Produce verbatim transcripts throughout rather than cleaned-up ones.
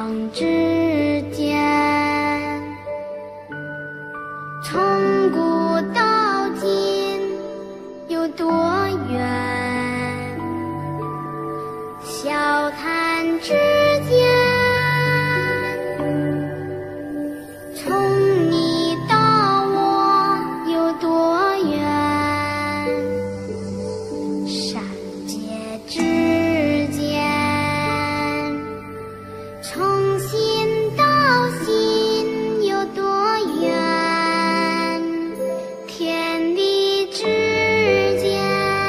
之间，从古到今有多远？笑谈之间，从你到我有多远？善解之间，从心到心有多远？天地之间。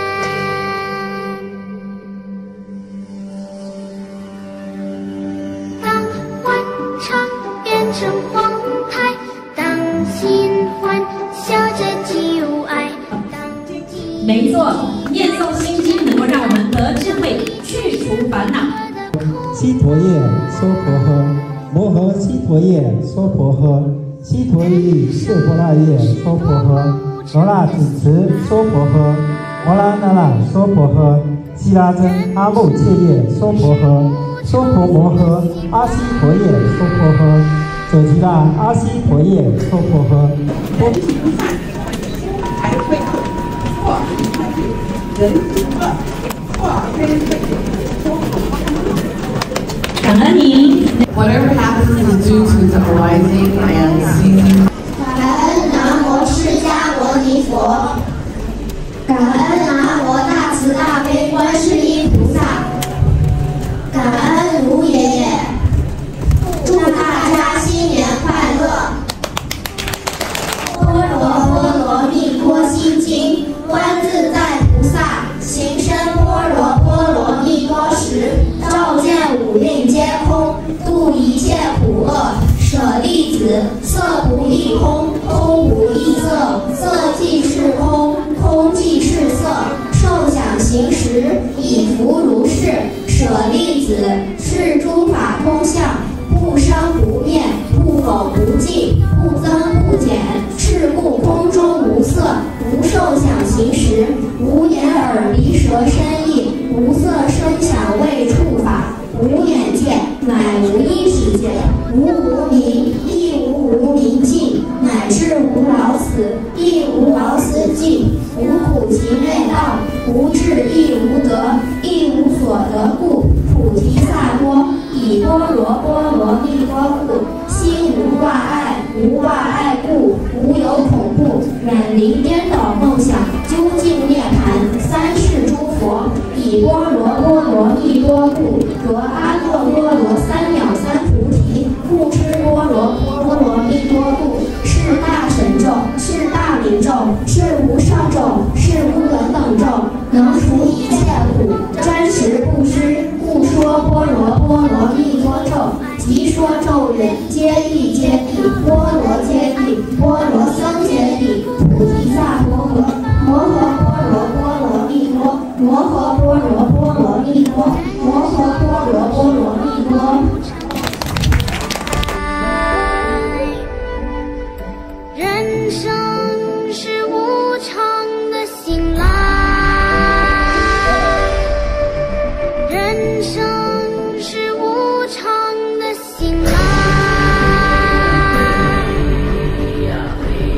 当欢唱变成荒台，当心欢笑着旧爱。 没错，念诵心经能够让我们得智慧，去除烦恼。 悉陀夜娑婆诃，摩诃悉陀夜娑婆诃，悉陀喻色婆那夜娑婆诃，罗那子慈娑婆诃，摩拉那那娑婆诃，悉拉真阿穆切夜娑婆诃，娑婆摩诃阿悉陀夜娑婆诃，者吉那阿悉陀夜娑婆诃。 才会破人恶，破非非。 感恩您。 Whatever happens is due to the arising and ceasing. 感恩南无释迦牟尼佛，感恩南无大慈大悲观世音菩萨，感恩卢爷爷，祝大家新年快乐！般若波罗蜜多心经，观自在菩萨行深般若波罗蜜多时，照见五蕴皆空，度一切苦厄。舍利子，色不异空，空无异色，色即是空，空即是色，受想行识，以弗如是。舍利子，是诸法空相，不生不灭，不否不尽，不增不减，是故空中无色，无受想行识，无眼耳鼻舌身意，无色声响味触法，无眼界，乃无意识界，无无明，亦无无明尽，乃至无老死，亦无老死尽，无苦集内道，无智亦无得，亦无所得故，菩提萨埵，以般若波罗蜜多故，心无挂碍，无挂碍故，无有恐怖，远离颠倒梦想，究竟涅槃，三世诸佛，以般若波罗蜜多故，得阿耨多罗三藐三菩提，复知般若波罗蜜多故，是大神咒，是大明咒，是无上咒，是无等等咒，能除一切苦，专实不知，故说般若波罗蜜多咒，即说咒语，揭谛揭谛，波罗揭谛，波罗僧揭谛，菩提萨婆诃，摩诃般若波罗蜜多，摩诃般若波罗蜜多，摩诃般若波罗蜜多。 人生是无常的醒来，人生是无常的醒来。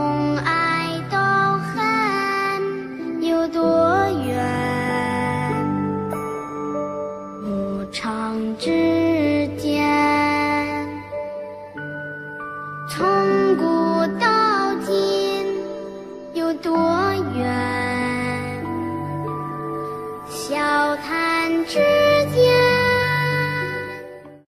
爱都恨有多远？无常之间，从古到今有多远？笑谈之